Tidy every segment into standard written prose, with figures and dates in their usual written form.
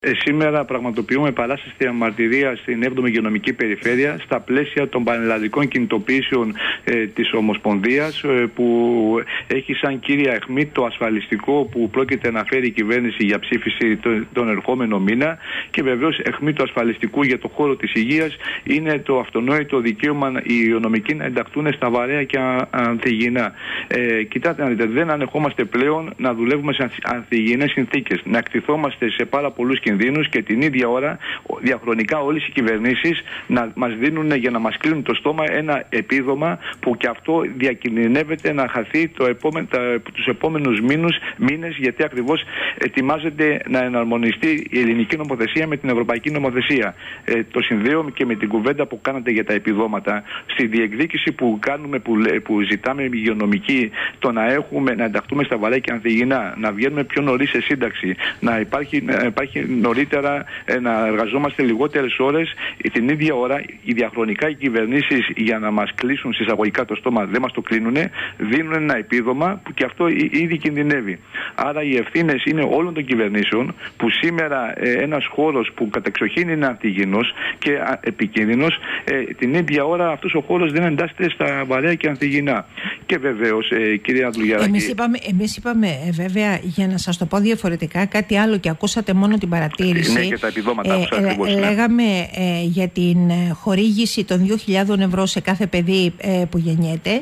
Σήμερα πραγματοποιούμε παράσταση διαμαρτυρία στην 7η Υγειονομική Περιφέρεια στα πλαίσια των πανελλαδικών κινητοποιήσεων της Ομοσπονδίας, που έχει σαν κύρια αιχμή το ασφαλιστικό που πρόκειται να φέρει η κυβέρνηση για ψήφιση τον ερχόμενο μήνα, και βεβαίως αιχμή του ασφαλιστικού για το χώρο της υγείας είναι το αυτονόητο δικαίωμα οι υγειονομικοί να ενταχθούν στα βαρέα και ανθυγιεινά. Κοιτάτε να δείτε, δεν ανεχόμαστε πλέον να δουλεύουμε σε ανθυγιεινές συνθήκες, να εκτιθόμαστε σε πάρα πολλούς κινδύνους και την ίδια ώρα διαχρονικά όλες οι κυβερνήσεις να μας δίνουν, για να μας κλείνουν το στόμα, ένα επίδομα που και αυτό διακινδυνεύεται να χαθεί τους επόμενους μήνες, γιατί ακριβώς ετοιμάζεται να εναρμονιστεί η ελληνική νομοθεσία με την ευρωπαϊκή νομοθεσία. Το συνδέω και με την κουβέντα που κάνατε για τα επιδόματα. Στη διεκδίκηση που κάνουμε, που ζητάμε οι υγειονομικοί, το να ενταχθούμε στα βαρέα και ανθυγιεινά, να βγαίνουμε πιο νωρίς σε σύνταξη, να υπάρχει νωρίτερα, να εργαζόμαστε λιγότερες ώρες, την ίδια ώρα διαχρονικά οι κυβερνήσεις, για να μας κλείσουν συσσαγωγικά το στόμα, δεν μας το κλείνουν, δίνουν ένα επίδομα που και αυτό ήδη κινδυνεύει. Άρα οι ευθύνες είναι όλων των κυβερνήσεων, που σήμερα ένας χώρος που κατεξοχήν είναι ανθυγιεινός και επικίνδυνος, την ίδια ώρα αυτός ο χώρος δεν εντάσσεται στα βαρέα και ανθυγιεινά. Και βεβαίως, κυρία Δουλγεράκη, εμείς είπαμε βέβαια, για να σας το πω διαφορετικά, κάτι άλλο και ακούσατε μόνο την παρατήρηση. Ναι, και τα επιδόματα ακριβώς, λέγαμε για την χορήγηση των 2.000 ευρώ σε κάθε παιδί που γεννιέται,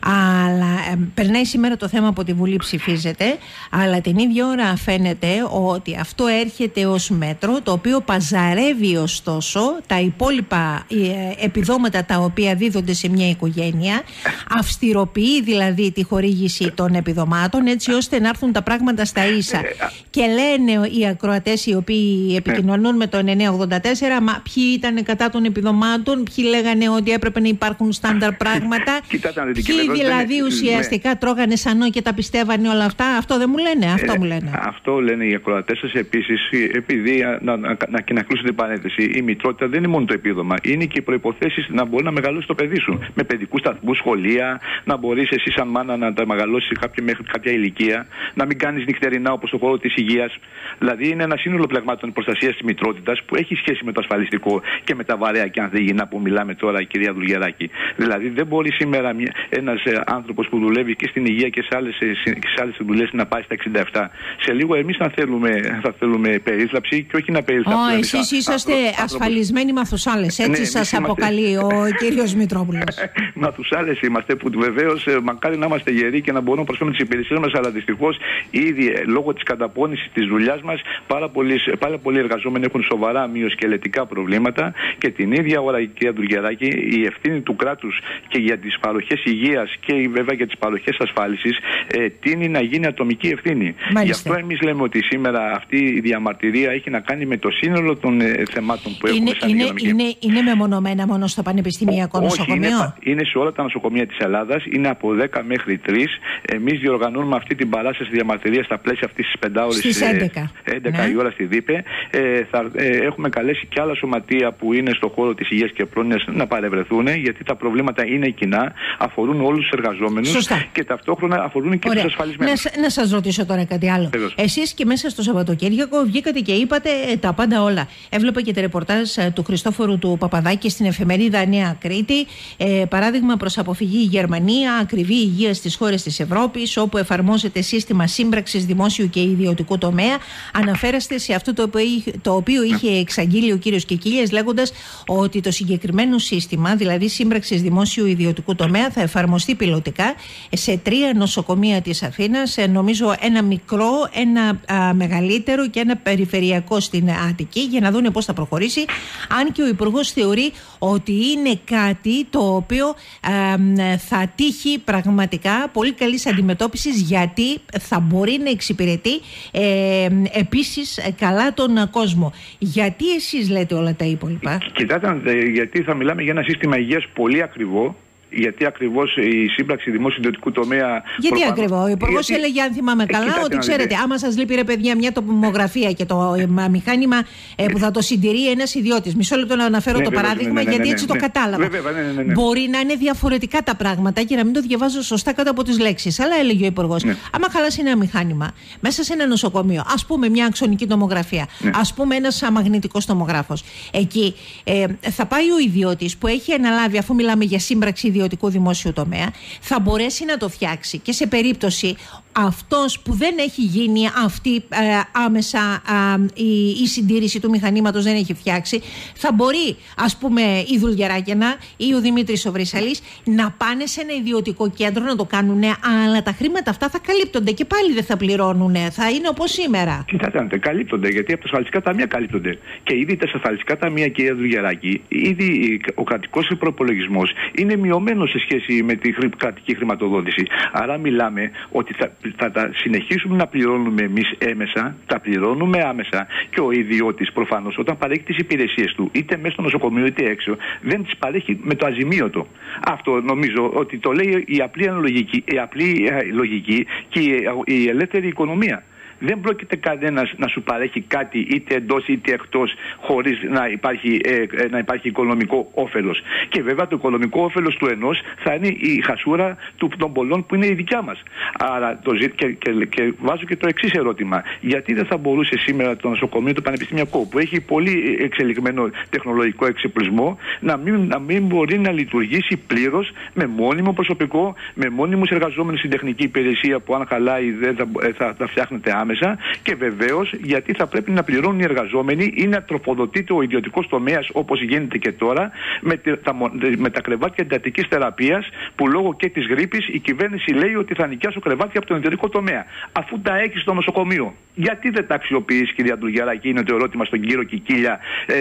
αλλά περνάει σήμερα το θέμα από τη Βουλή, ψηφίζεται, αλλά την ίδια ώρα φαίνεται ότι αυτό έρχεται ως μέτρο το οποίο παζαρεύει ωστόσο τα υπόλοιπα επιδόματα τα οποία δίδονται σε μια οικογένεια, αυστηροποιεί δηλαδή τη χορήγηση των επιδομάτων, έτσι ώστε να έρθουν τα πράγματα στα ίσα. Και λένε οι ακροατές οι οποίοι επικοινωνούν με το 984, μα ποιοι ήταν κατά των επιδομάτων, ποιοι λέγανε ότι έπρεπε να υπάρχουν στάνταρ πράγματα, ποιοι δηλαδή ουσιαστικά τρώγανε σανό και τα πιστεύανε όλα αυτά. Αυτό δεν μου λένε, αυτό μου λένε. Αυτό λένε οι ακροατές σας. Επίσης, επειδή να κλείσω την παρένθεση, η μητρότητα δεν είναι μόνο το επίδομα, είναι και οι προϋποθέσεις να μπορεί να μεγαλώσει το παιδί σου. Με παιδικούς σταθμούς, σχολεία, να μπορείς εσύ σαν μάνα να τα μεγαλώσεις μέχρι κάποια ηλικία, να μην κάνεις νυχτερινά όπως το χώρο της υγείας. Δηλαδή, είναι ένα σύνολο πλεγμάτων προστασίας της μητρότητας που έχει σχέση με το ασφαλιστικό και με τα βαρέα και ανθυγιεινά που μιλάμε τώρα, κυρία Δουλγεράκη. Δηλαδή, δεν μπορεί σήμερα ένας άνθρωπος που δουλεύει και στην υγεία και σε άλλες δουλειές να πάει στα 67. Σε λίγο εμείς θα θέλουμε περίθαλψη και όχι να περίθαλψουμε. Εσείς είσαστε ασφαλισμένοι Μαθουσάλες, έτσι σας αποκαλεί ο κύριος Μητρόπουλος. Μαθουσάλες είμαστε, που βεβαίως μακάρι να είμαστε γεροί και να μπορούμε να προσφέρουμε τις υπηρεσίες μας, αλλά δυστυχώς ήδη λόγω της καταπώνησης της δουλειάς μας πάρα πολλοί εργαζόμενοι έχουν σοβαρά μυοσκελετικά προβλήματα, και την ίδια ώρα, κυρία Δουλγεράκη, η ευθύνη του κράτους και για τις παροχές υγείας και βέβαια για τις παροχές ασφάλισης τείνει να γίνει ατομική ευθύνη. Μάλιστα. Γι' αυτό εμείς λέμε ότι σήμερα αυτή η διαμαρτυρία έχει να κάνει με το σύνολο των θεμάτων που έχουμε σαν υγειονομική. Είναι μεμονωμένα μόνο στο Πανεπιστημιακό Νοσοκομείο? Είναι σε όλα τα νοσοκομεία της Ελλάδας, είναι από 10 μέχρι 3. Εμείς διοργανώνουμε αυτή την παράσταση διαμαρτυρία στα πλαίσια αυτής της 5ωρης, στις 11 η ώρα στη ΔΥΠΕ. Έχουμε καλέσει και άλλα σωματεία που είναι στον χώρο της υγείας και πρόνοιας να παρευρεθούν, γιατί τα προβλήματα είναι κοινά, αφορούν όλους τους εργαζόμενους. Σωστά. Και ταυτόχρονα αφορούν και τους ασφαλισμένους. Να σας ρωτήσω τώρα κάτι άλλο. Εσείς και μέσα στο Σαββατοκύριακο βγήκατε και είπατε τα πάντα όλα. Έβλεπα και τα ρεπορτάζ του Χριστόφορου του Παπαδάκη στην εφημερίδα Νέα Κρήτη. Παράδειγμα προς αποφυγή Γερμανία, ακριβή υγεία στις χώρες της Ευρώπης, όπου εφαρμόζεται σύστημα σύμπραξης δημόσιου και ιδιωτικού τομέα. Αναφέρεστε σε αυτό το οποίο είχε εξαγγείλει ο κύριος Κεκίλιας, λέγοντας ότι το συγκεκριμένο σύστημα, δηλαδή σύμπραξης δημόσιου ιδιωτικού τομέα, θα εφαρμοστεί πιλωτικά σε 3 νοσοκομεία της Αθήνας, νομίζω ένα μικρό, ένα μεγαλύτερο και ένα περιφερειακό στην Αττική, για να δούνε πώς θα προχωρήσει. Αν και ο Υπουργός θεωρεί ότι είναι κάτι το οποίο θα τύχει πραγματικά πολύ καλής αντιμετώπισης, γιατί θα μπορεί να εξυπηρετεί επίσης καλά τον κόσμο. Γιατί εσείς λέτε όλα τα υπόλοιπα? Κοιτάτε, γιατί θα μιλάμε για ένα σύστημα υγείας πολύ ακριβό, Γιατί ακριβώς η σύμπραξη δημόσιο-ιδιωτικού τομέα. Γιατί ακριβώς? Ο Υπουργός έλεγε, αν θυμάμαι καλά, ότι ξέρετε, άμα σας λείπει, ρε παιδιά, μια τοπομογραφία και το μηχάνημα που θα το συντηρεί ένας ιδιώτης. Μισό λεπτό να αναφέρω το παράδειγμα, γιατί έτσι το κατάλαβα. Μπορεί να είναι διαφορετικά τα πράγματα και να μην το διαβάζω σωστά κάτω από τις λέξεις. Αλλά έλεγε ο Υπουργός, άμα χαλάσει ένα μηχάνημα μέσα σε ένα νοσοκομείο, ας πούμε μια αξονική τομογραφία, ας πούμε ένας μαγνητικός τομογράφος, εκεί θα πάει ο ιδιώτης που έχει αναλάβει, αφού μιλάμε για σύμπραξη ιδιωτικού δημόσιου τομέα, θα μπορέσει να το φτιάξει και σε περίπτωση αυτός που δεν έχει γίνει αυτή άμεσα η συντήρηση του μηχανήματος δεν έχει φτιάξει, θα μπορεί, ας πούμε, η Δουλγεράκιανα ή ο Δημήτρης ο Βρυσαλής να πάνε σε ένα ιδιωτικό κέντρο να το κάνουν, αλλά τα χρήματα αυτά θα καλύπτονται και πάλι δεν θα πληρώνουν, θα είναι όπως σήμερα. Κοιτάξτε, καλύπτονται, γιατί από τα ασφαλιστικά ταμεία καλύπτονται. Και ήδη τα ασφαλιστικά ταμεία, κυρία Δουλγεράκη, ήδη ο κρατικός προπολογισμός είναι μειωμένος σε σχέση με την κρατική χρηματοδότηση. Άρα μιλάμε ότι θα τα συνεχίσουμε να πληρώνουμε εμείς έμεσα, τα πληρώνουμε άμεσα και ο ιδιώτης προφανώς όταν παρέχει τις υπηρεσίες του, είτε μέσα στο νοσοκομείο είτε έξω, δεν τις παρέχει με το αζημίωτο. Αυτό νομίζω ότι το λέει η απλή λογική και η ελεύθερη οικονομία. Δεν πρόκειται κανένας να σου παρέχει κάτι είτε εντός είτε εκτός χωρίς να υπάρχει οικονομικό όφελος. Και βέβαια το οικονομικό όφελος του ενός θα είναι η χασούρα των πολλών που είναι η δικιά μας. Άρα και βάζω και το εξής ερώτημα. Γιατί δεν θα μπορούσε σήμερα το νοσοκομείο το πανεπιστημιακό που έχει πολύ εξελιγμένο τεχνολογικό εξοπλισμό να μην μπορεί να λειτουργήσει πλήρως με μόνιμο προσωπικό, με μόνιμους εργαζόμενους στην τεχνική υπηρεσία που αν χαλάει δεν θα φτιάχνεται άμεσα. Και βεβαίως γιατί θα πρέπει να πληρώνουν οι εργαζόμενοι ή να τροφοδοτείται ο ιδιωτικός τομέας όπως γίνεται και τώρα με τα κρεβάτια εντατικής θεραπείας που λόγω και της γρίπης η κυβέρνηση λέει ότι θα νοικιάσω κρεβάτια από τον ιδιωτικό τομέα. Αφού τα έχει στο νοσοκομείο, γιατί δεν τα αξιοποιείς, κυρία Δουλγεράκη? Είναι το ερώτημα στον κύριο Κικίλια,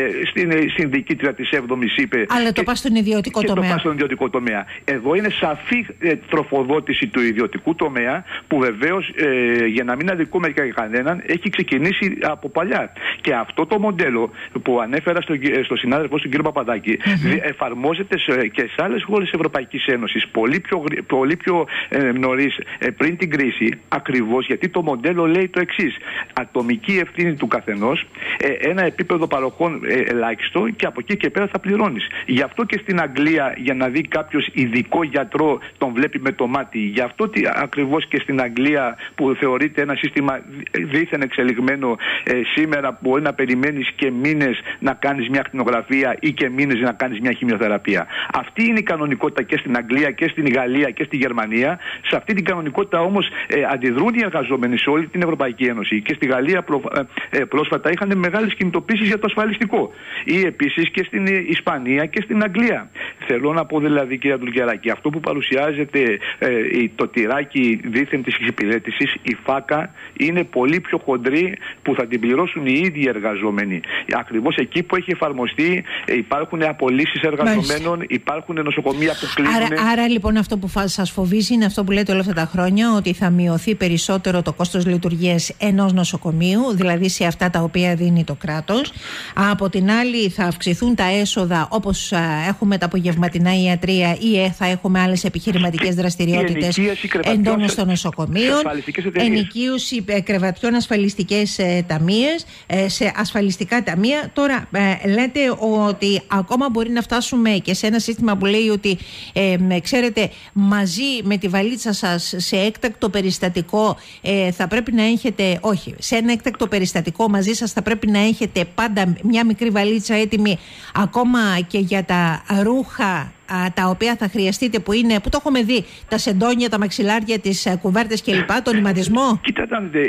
στην διοικήτρια της 7ης είπε. Αλλά το πας στον ιδιωτικό τομέα. Το πας στον ιδιωτικό τομέα. Εδώ είναι σαφή τροφοδότηση του ιδιωτικού τομέα που βεβαίως για να μην αδικούμε κανέναν, έχει ξεκινήσει από παλιά. Και αυτό το μοντέλο που ανέφερα στο συνάδελφο, τον κύριο Παπαδάκη, εφαρμόζεται και σε άλλες χώρες της Ευρωπαϊκής Ένωσης πολύ πιο νωρίς πριν την κρίση, ακριβώς γιατί το μοντέλο λέει το εξής. Ατομική ευθύνη του καθενός, ένα επίπεδο παροχών ελάχιστο και από εκεί και πέρα θα πληρώνεις. Γι' αυτό και στην Αγγλία, για να δει κάποιος ειδικό γιατρό, τον βλέπει με το μάτι. Γι' αυτό ακριβώς και στην Αγγλία, που θεωρείται ένα σύστημα δίθεν εξελιγμένο, σήμερα μπορεί να περιμένεις και μήνες να κάνεις μια ακτινογραφία ή και μήνες να κάνεις μια χημειοθεραπεία. Αυτή είναι η κανονικότητα και στην Αγγλία και στην Γαλλία και στη Γερμανία. Σε αυτή την κανονικότητα όμως αντιδρούν οι εργαζόμενοι σε όλη την Ευρωπαϊκή Ένωση. Και στη Γαλλία πρόσφατα είχαν μεγάλες κινητοποίησεις για το ασφαλιστικό. Ή επίσης και στην Ισπανία και στην Αγγλία. Θέλω να πω δηλαδή, κυρία Δουλγεράκη, αυτό που παρουσιάζεται το τυράκι δίθεν της εξυπηρέτησης, η φάκα, είναι πολύ πιο χοντρή που θα την πληρώσουν οι ίδιοι εργαζόμενοι. Ακριβώς εκεί που έχει εφαρμοστεί υπάρχουν απολύσεις εργαζομένων, υπάρχουν νοσοκομεία που κλείνουν. Άρα λοιπόν αυτό που σας φοβίζει είναι αυτό που λέτε όλα αυτά τα χρόνια, ότι θα μειωθεί περισσότερο το κόστος λειτουργίας ενός νοσοκομείου, δηλαδή σε αυτά τα οποία δίνει το κράτος. Από την άλλη θα αυξηθούν τα έσοδα, όπως έχουμε τα απογευματινά ιατρία ή θα έχουμε άλλες επιχειρηματικές δραστηριότητες εντός των νοσοκομείων, ενοικίωση κρεβατιών ασφαλιστικές ταμείες, σε ασφαλιστικά ταμεία. Τώρα λέτε ότι ακόμα μπορεί να φτάσουμε και σε ένα σύστημα που λέει ότι ξέρετε, μαζί με τη βαλίτσα σας σε έκτακτο περιστατικό θα πρέπει να έχετε, όχι, σε ένα έκτακτο περιστατικό μαζί σας θα πρέπει να έχετε πάντα μια μικρή βαλίτσα έτοιμη ακόμα και για τα ρούχα τα οποία θα χρειαστείτε, που το έχουμε δει, τα σεντόνια, τα μαξιλάρια, τις κουβέρτες κλπ, τον ηματισμό. Κοιτάξτε,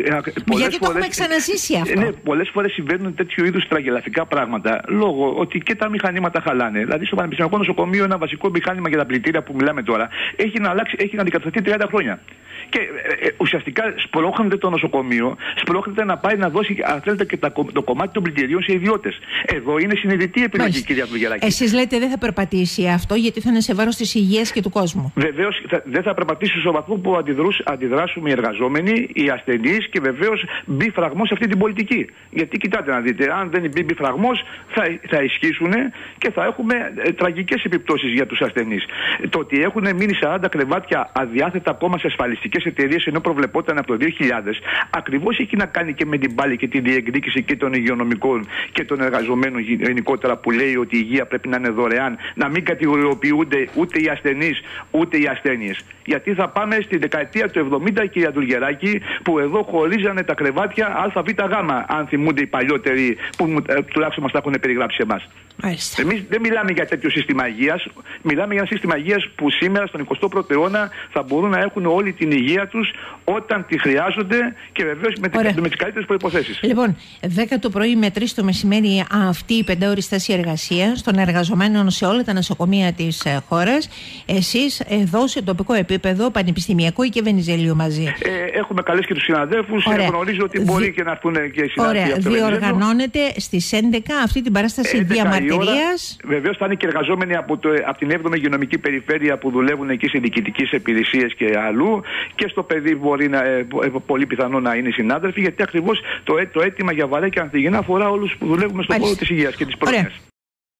γιατί το έχουμε ξαναζήσει αυτό. Ναι, πολλές φορές συμβαίνουν τέτοιου είδους τραγελαφικά πράγματα λόγω ότι και τα μηχανήματα χαλάνε. Δηλαδή στο Πανεπιστημιακό Νοσοκομείο ένα βασικό μηχάνημα για τα πλητήρια που μιλάμε τώρα έχει να αντικατασταθεί 30 χρόνια. Και ουσιαστικά σπρώχνεται το νοσοκομείο, σπρώχνεται να πάει να δώσει, αν θέλετε, και το κομμάτι των πλητηρίων σε ιδιώτες. Εδώ είναι συνειδητή επιλογή, κυρία Δουλγεράκη. Εσείς λέτε δεν θα περπατήσει νομοθεσία αυτό, γιατί θα είναι σε βάρος της υγείας και του κόσμου. Βεβαίως δεν θα περπατήσει στο βαθμό που αντιδράσουμε οι εργαζόμενοι, οι ασθενείς, και βεβαίως μπει φραγμός σε αυτή την πολιτική. Γιατί κοιτάτε να δείτε, αν δεν μπει φραγμός, θα ισχύσουν και θα έχουμε τραγικές επιπτώσεις για τους ασθενείς. Το ότι έχουν μείνει 40 κρεβάτια αδιάθετα ακόμα σε ασφαλιστικές εταιρείες, ενώ προβλεπόταν από το 2000, ακριβώς έχει να κάνει και με την πάλη και τη διεκδίκηση και των υγειονομικών και των εργαζομένων γενικότερα, που λέει ότι η υγεία πρέπει να είναι δωρεάν, να μην κατηγοριοποιούνται ούτε οι ασθενείς ούτε οι ασθένειες. Γιατί θα πάμε στη δεκαετία του 70, κυρία Τουργεράκη, που εδώ χωρίζανε τα κρεβάτια ΑΒΓ, αν θυμούνται οι παλιότεροι που τουλάχιστον μας τα έχουν περιγράψει σε εμάς. Εμείς δεν μιλάμε για τέτοιο σύστημα υγείας, μιλάμε για ένα σύστημα υγείας που σήμερα στον 21ο αιώνα θα μπορούν να έχουν όλη την υγεία τους όταν τη χρειάζονται και βεβαίως με τις καλύτερες προϋποθέσεις. Λοιπόν, 10 το πρωί με 3 το μεσημέρι αυτή η 5ωρη στάση εργασίας των εργαζομένων σε όλα τα νοσοκομεία της χώρας. Εσείς εδώ σε τοπικό επίπεδο, πανεπιστημιακό ή και Βενιζέλιο μαζί? Έχουμε καλέσει και τους συναδέλφους. Γνωρίζω ότι μπορεί και να έρθουν και οι συναδέλφοι. Ωραία. Διοργανώνεται στις 11 αυτή την παράσταση διαμαρτυρίας. Βεβαίως θα είναι και εργαζόμενοι από την 7η υγειονομική περιφέρεια που δουλεύουν εκεί σε διοικητικές υπηρεσίες και αλλού. Και στο παιδί μπορεί πολύ πιθανό να είναι οι συνάδελφοι, γιατί ακριβώς το αίτημα για βαρέα και ανθυγιεινά αφορά όλους που δουλεύουμε στον χώρο της υγείας και της πρόνοιας.